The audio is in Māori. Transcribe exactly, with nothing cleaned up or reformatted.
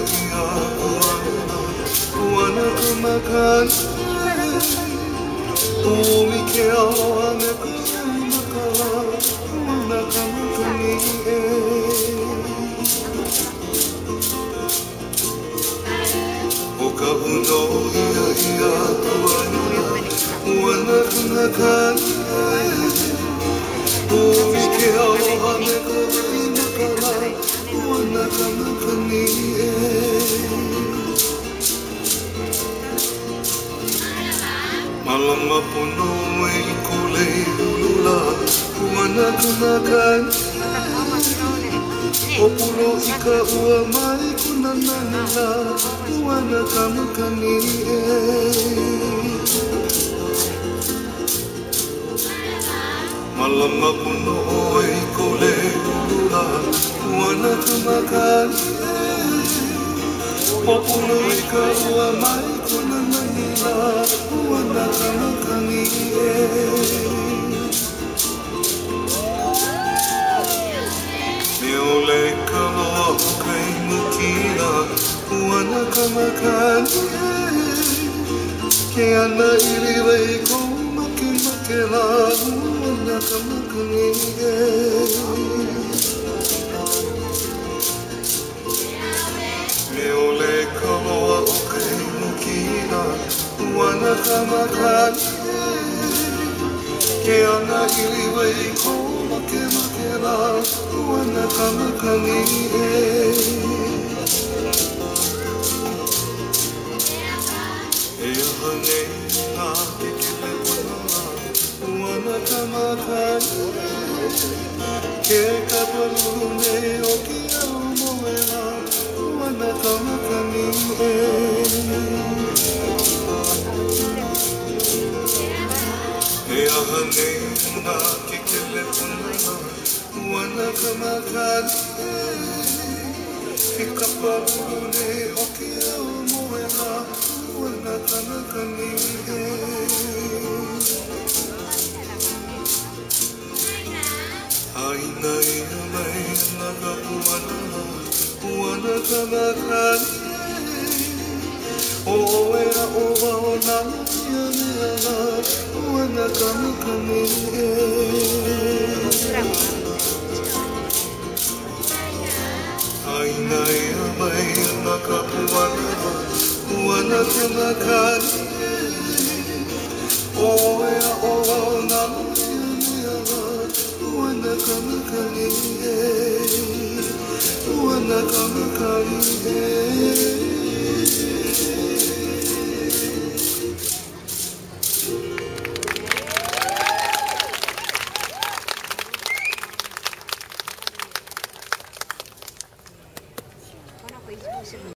ia wana wana kamakan Umi ke awane kumakala wana kamakani e Oka uno ia ia wana wana kamakan Umi ke awane kumakala wana kamakani e Malama puno e kule ulula Wana kunakan O pulo ika ua mai kunananila Wana kamakani e Malama puno e kule ulula Wana kunakan O pulo ika ua mai kunananila Wana kamakani e Meole kaloa kai mukina Wana kamakani e Ke ana iriwei ko make make la Wana kamakani e Meole kaloa kai mukina Wana kamakani Ke ana iriwei ko make make la Wana kamakani e E aha nei ngā te kele wana Wana kamakani Ke ka paluru nei o ki au moela Wana kamakani e E aha nei ngā ke kele wana Wana kamakani e Ke ka paluru nei o ki au moela Wana kamakani e Aina ia mai na ka puana Wana kamakani O ea o wao na ia mea Wana kamakani e Aina ia mai na ka puana Wana kamakani O ea o wao na ia mea Wana kamakani e Wana kamakani e